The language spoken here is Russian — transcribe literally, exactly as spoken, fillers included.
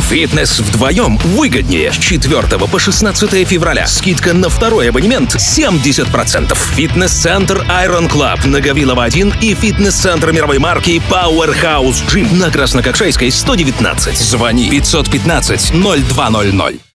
Фитнес вдвоем выгоднее. С четвёртого по шестнадцатое февраля. Скидка на второй абонемент семьдесят процентов. Фитнес-центр Iron Club на Гаврилова один и фитнес-центр мировой марки Powerhouse Gym на Краснококшейской сто девятнадцать. Звони пятьсот пятнадцать ноль два ноль ноль.